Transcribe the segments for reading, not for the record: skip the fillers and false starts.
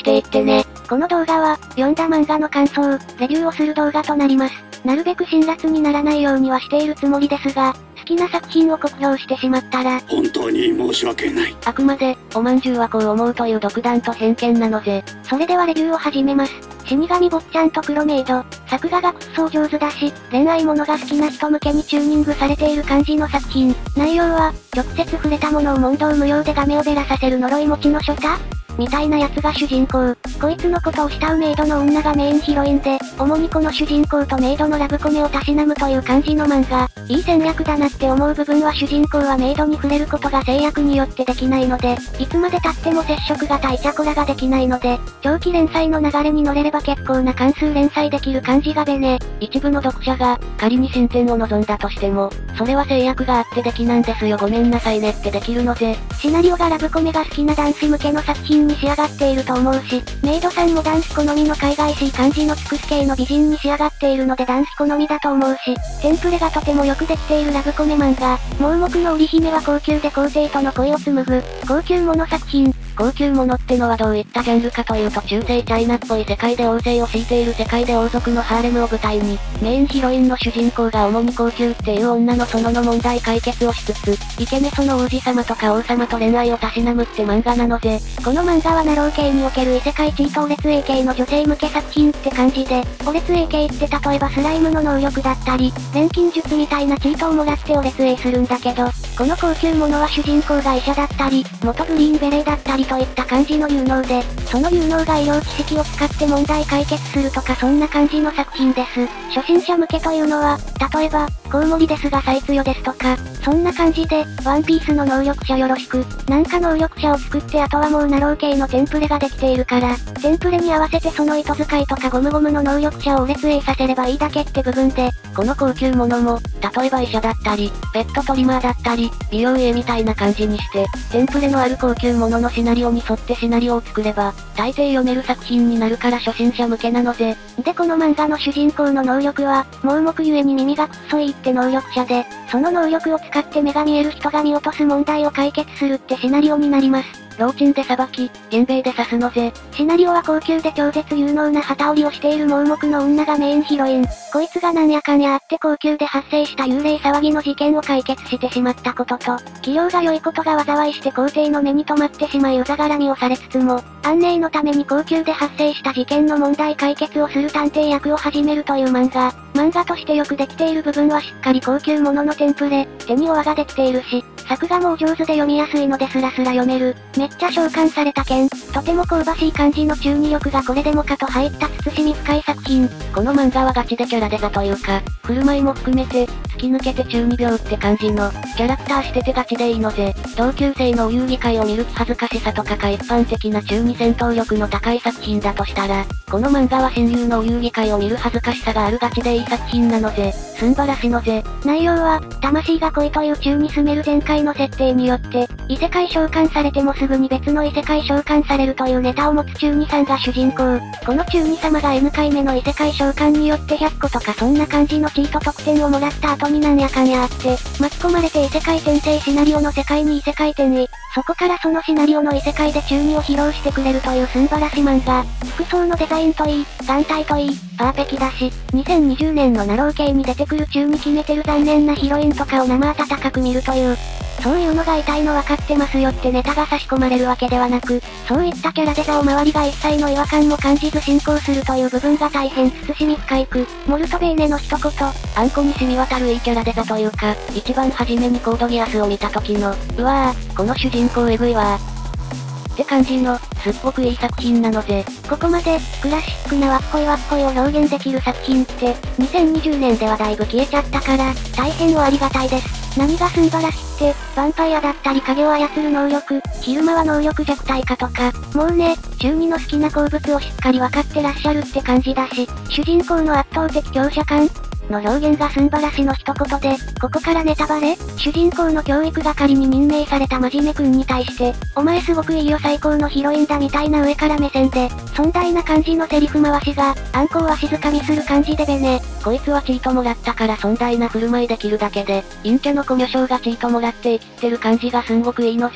していってね。この動画は、読んだ漫画の感想、レビューをする動画となります。なるべく辛辣にならないようにはしているつもりですが、好きな作品を酷評してしまったら、 本当に申し訳ない。 あくまで、おまんじゅうはこう思うという独断と偏見なのぜ。それではレビューを始めます。死神坊ちゃんと黒メイド。作画がくっそ上手だし、恋愛ものが好きな人向けにチューニングされている感じの作品。内容は、直接触れたものを問答無用でガメをべらさせる呪い持ちのショタみたいなやつが主人公。こいつのことを慕うメイドの女がメインヒロインで、主にこの主人公とメイドのラブコメをたしなむという感じの漫画。いい戦略だなって思う部分は主人公はメイドに触れることが制約によってできないので、いつまで経っても接触型イチャコラができないので、長期連載の流れに乗れれば結構な関数連載できる感じがべね。 一部の読者が、仮に進展を望んだとしても、それは制約があってできなんですよごめんなさいねってできるのぜ。 シナリオがラブコメが好きな男子向けの作品に仕上がっていると思うし、メイドさんも男子好みの海外しい感じの尽くす系の美人に仕上がっているので男子好みだと思うし、テンプレがとてもよくできているラブコメ漫画。盲目の織姫は高級で皇帝との恋を紡ぐ、高級もの作品。 高級ものってのはどういったジャンルかというと中世チャイナっぽい世界で王政を敷いている世界で王族のハーレムを舞台に、メインヒロインの主人公が主に高級っていう女のその問題解決をしつつ、イケメソの王子様とか王様と恋愛をたしなむって漫画なのぜ。 この漫画はナロー系における異世界チートオレツ A 系の女性向け作品って感じで、オレツ A 系って例えばスライムの能力だったり、錬金術みたいなチートをもらってオレツ A するんだけど、この高級ものは主人公が医者だったり、元グリーンベレーだったりといった感じの有能で、その有能が医療知識を使って問題解決するとかそんな感じの作品です。初心者向けというのは、例えば、コウモリですが最強ですとか、そんな感じで、ワンピースの能力者よろしく、なんか能力者を作ってあとはもうナロー系のテンプレができているから、テンプレに合わせてその糸使いとかゴムゴムの能力者をオレツ A させればいいだけって部分で、 この高級ものも、例えば医者だったり、ペットトリマーだったり、美容家みたいな感じにして、テンプレのある高級もののシナリオに沿ってシナリオを作れば、大抵読める作品になるから初心者向けなのぜ。 でこの漫画の主人公の能力は、盲目ゆえに耳がくっそいいって能力者で、その能力を使って目が見える人が見落とす問題を解決するってシナリオになります。 老鎮で裁き、源兵衛で刺すのぜ。 シナリオは高級で超絶有能な旗織りをしている盲目の女がメインヒロイン。こいつがなんやかんやあって高級で発生した幽霊騒ぎの事件を解決してしまったことと、器量が良いことが災いして皇帝の目に留まってしまいうざがらみをされつつも、安寧のために高級で発生した事件の問題解決をする探偵役を始めるという漫画。漫画としてよくできている部分はしっかり高級もののテンプレ、手にお輪ができているし、作画もお上手で読みやすいのでスラスラ読める。めっちゃ召喚された剣。とても香ばしい感じの中二力がこれでもかと入った慎み深い作品。 この漫画はガチでキャラデザというか、振る舞いも含めて、突き抜けて中二病って感じの、キャラクターしててガチでいいのぜ。同級生のお遊戯会を見る気恥ずかしさとかが一般的な中二戦闘力の高い作品だとしたら、この漫画は親友のお遊戯会を見る恥ずかしさがあるガチでいい作品なのぜ。すんばらしのぜ。 内容は、魂が恋という中に住める前回の設定によって、異世界召喚されてもすぐに別の異世界召喚されるというネタを持つ中二さんが主人公。この中二様が N 回目の異世界召喚によって100個とかそんな感じのチート得点をもらった後になんやかんやあって、巻き込まれて異世界転生シナリオの世界に異世界転移。そこからそのシナリオの異世界で中二を披露してくれるというすんばらし漫画。服装のデザインといい、眼帯といい、パーペキだし、2020年のナロー系に出てくる中に決めてる残念なヒロインとかを生温かく見るという、そういうのが痛いの分かってますよってネタが差し込まれるわけではなく、そういったキャラデザを周りが一切の違和感も感じず進行するという部分が大変慎み深いく、モルトベーネの一言、 あんこに染み渡るいいキャラデザというか、一番初めにコードギアスを見た時の、うわぁ、この主人公エグいわー。って感じの、すっごくいい作品なのぜ。 ここまで、クラシックなわっこいを表現できる作品って、2020年ではだいぶ消えちゃったから、大変おありがたいです。何がすんばらしって、ヴァンパイアだったり影を操る能力、昼間は能力弱体化とか、もうね、中二の好きな好物をしっかり分かってらっしゃるって感じだし、主人公の圧倒的強者感の表現がすんばらしの一言で、ここからネタバレ？主人公の教育係に任命された真面目くんに対して、お前すごくいいよ最高のヒロインだみたいな上から目線で、尊大な感じのセリフ回しが、あんこをわしづかみする感じでべね。 こいつはチートもらったから尊大な振る舞いできるだけで、陰キャのコミュ障がチートもらって生きてる感じがすんごくいいのぜ。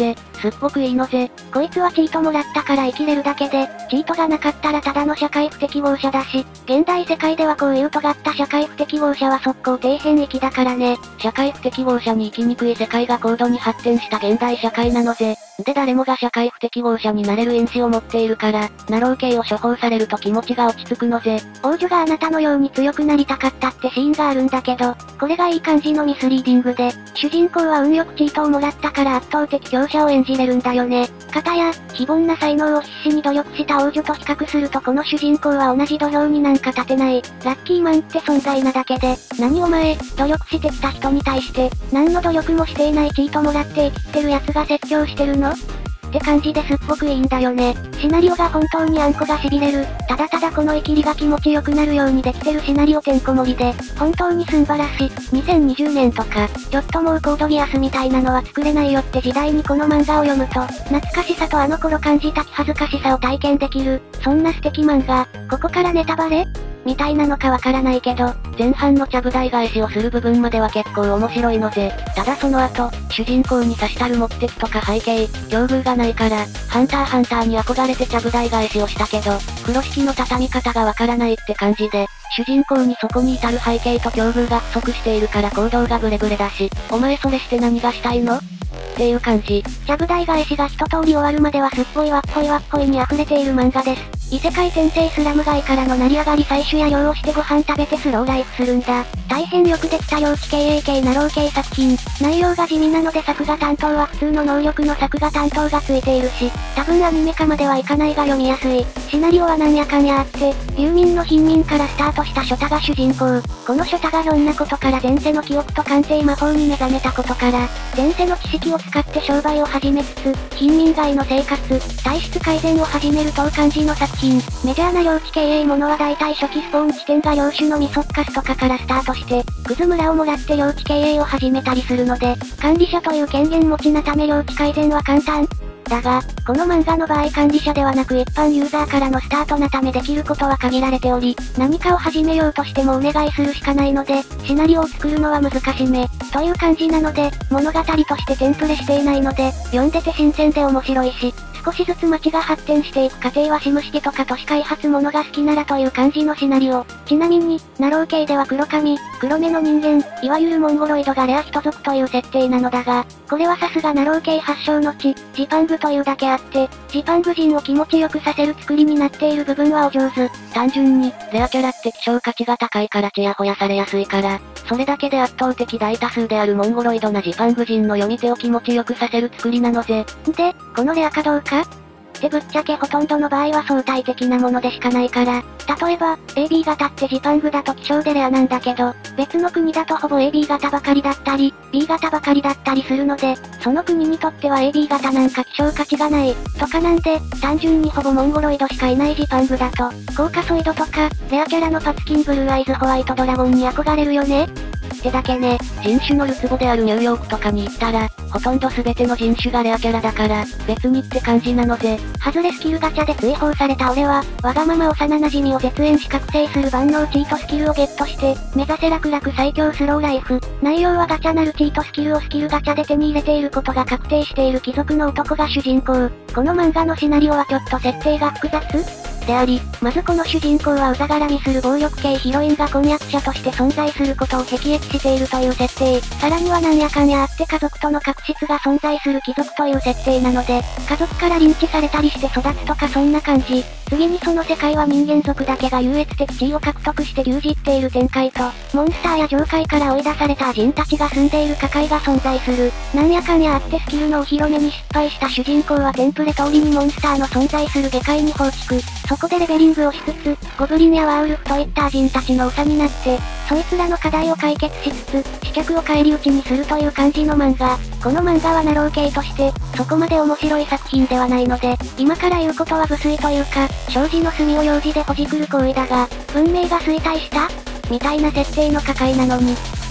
すっごくいいのぜ。 こいつはチートもらったから生きれるだけで、チートがなかったらただの社会不適合者だし、現代世界ではこういう尖った社会不適合者は速攻底辺域だからね。 社会不適合者に生きにくい世界が高度に発展した現代社会なのぜ。で誰もが社会不適合者になれる因子を持っているから、ナロー系を処方されると気持ちが落ち着くのぜ。 王女があなたのように強くなりたかったってシーンがあるんだけど、これがいい感じのミスリーディングで、主人公は運よくチートをもらったから圧倒的強者を演じれるんだよね。片や、非凡な才能を必死に努力した王女と比較するとこの主人公は同じ土俵になんか立てない、ラッキーマンって存在なだけで、何お前、努力してきた人に対して、何の努力もしていないチートもらって生きてる奴が説教してるのって感じですっごくいいんだよね。シナリオが本当にあんこが痺れる。ただただこのイキリが気持ちよくなるようにできてるシナリオてんこ盛りで、本当にすんばらしい。2020年とか、ちょっともうコードギアスみたいなのは作れないよって時代にこの漫画を読むと、懐かしさとあの頃感じた気恥ずかしさを体験できる。そんな素敵漫画。ここからネタバレみたいなのかわからないけど、 前半のちゃぶ台返しをする部分までは結構面白いのぜ。ただその後、主人公に差したる目的とか背景、境遇がないから、ハンターハンターに憧れてちゃぶ台返しをしたけど、風呂敷の畳み方がわからないって感じで、主人公にそこに至る背景と境遇が不足しているから行動がブレブレだし、お前それして何がしたいのっていう感じ。 ちゃぶ台返しが一通り終わるまではすっごいわっぽいわっぽいに溢れている漫画です。異世界転生スラム街からの成り上がり採取や漁をしてご飯食べてスローライフするんだ。大変よくできた幼稚経営系ナロー系作品。内容が地味なので作画担当は普通の能力の作画担当がついているし、多分アニメ化まではいかないが読みやすい。シナリオはなんやかんやあって、遊民の貧民からスタートしたショタが主人公。このショタがひょんなことから前世の記憶と鑑定魔法に目覚めたことから、前世の知識を使って商売を始めつつ、貧民街の生活、体質改善を始める等感じの作品。メジャーな領地経営ものは大体初期スポーン地点が領主のミソッカスとかからスタートして、クズ村をもらって領地経営を始めたりするので、管理者という権限持ちなため領地改善は簡単。だが、この漫画の場合管理者ではなく一般ユーザーからのスタートなためできることは限られており、何かを始めようとしてもお願いするしかないので、シナリオを作るのは難しめ、という感じなので、物語としてテンプレしていないので、読んでて新鮮で面白いし、少しずつ街が発展していく過程はシムシティとか都市開発ものが好きならという感じのシナリオ。ちなみに、ナロー系では黒髪、黒目の人間、いわゆるモンゴロイドがレア人族という設定なのだが、これはさすがナロー系発祥の地、ジパングというだけあって、ジパング人を気持ちよくさせる作りになっている部分はお上手。 単純に、レアキャラって希少価値が高いからチヤホヤされやすいから、それだけで圧倒的大多数であるモンゴロイドなジパング人の読み手を気持ちよくさせる作りなのぜ。 で、このレアかどうかってぶっちゃけほとんどの場合は相対的なものでしかないから、例えば、AB 型ってジパングだと希少でレアなんだけど、別の国だとほぼ AB 型ばかりだったり、B 型ばかりだったりするので、その国にとっては AB 型なんか希少価値がない、とかなんで、単純にほぼモンゴロイドしかいないジパングだと、コーカソイドとか、レアキャラのパツキンブルーアイズホワイトドラゴンに憧れるよねってだけね。 人種のるつぼであるニューヨークとかに行ったら、ほとんど全ての人種がレアキャラだから、別にって感じなのぜ。 ハズレスキルガチャで追放された俺は、わがまま幼馴染を絶縁し覚醒する万能チートスキルをゲットして、目指せ楽々最強スローライフ。内容はガチャなるチートスキルをスキルガチャで手に入れていることが確定している貴族の男が主人公。この漫画のシナリオはちょっと設定が複雑であり、まずこの主人公はうざがらみする暴力系ヒロインが婚約者として存在することを辟易しているという設定。さらにはなんやかんやあって家族との確執が存在する貴族という設定なので、家族からリンチされたりして育つとかそんな感じ。次にその世界は人間族だけが優越的地位を獲得して牛耳っている展開と、モンスターや妖怪から追い出された人たちが住んでいる世界が存在する。なんやかんやあってスキルのお披露目に失敗した主人公はテンプレ通りにモンスターの存在する下界に放逐。そこでレベリングをしつつ、ゴブリンやワーウルフといった人たちの長になって、そいつらの課題を解決しつつ、死客を返り討ちにするという感じの漫画。この漫画はナロー系として、そこまで面白い作品ではないので、今から言うことは無粋というか、障子の隅を用事でほじくる行為だが、文明が衰退したみたいな設定の抱えなのに、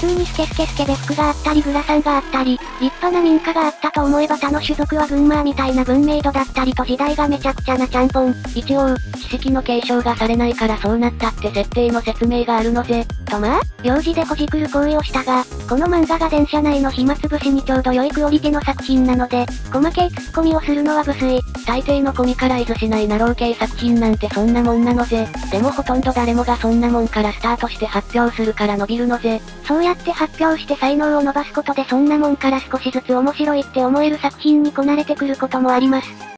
通にスケスケスケベ服があったりグラサンがあったり、立派な民家があったと思えば他の種族は群馬みたいな文明度だったりと時代がめちゃくちゃなちゃんぽん。 一応、知識の継承がされないからそうなったって設定の説明があるのぜ。 とまあ、幼児でほじくる行為をしたが、この漫画が電車内の暇つぶしにちょうど良いクオリティの作品なので、細けいツッコミをするのは無粋。 大抵のコミカライズしないナロー系作品なんてそんなもんなのぜ。でもほとんど誰もがそんなもんからスタートして発表するから伸びるのぜ。 そうやって発表して才能を伸ばすことでそんなもんから少しずつ面白いって思える作品にこなれてくることもあります。